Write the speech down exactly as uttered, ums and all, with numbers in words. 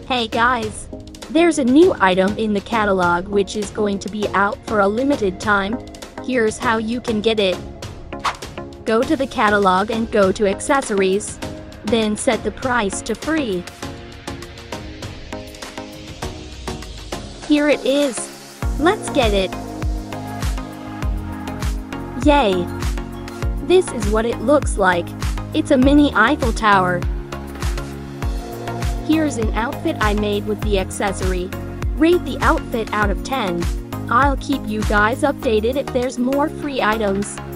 Hey guys! There's a new item in the catalog which is going to be out for a limited time. Here's how you can get it. Go to the catalog and go to accessories. Then set the price to free. Here it is. Let's get it. Yay! This is what it looks like. It's a mini Eiffel Tower. Here's an outfit I made with the accessory. Rate the outfit out of ten. I'll keep you guys updated if there's more free items.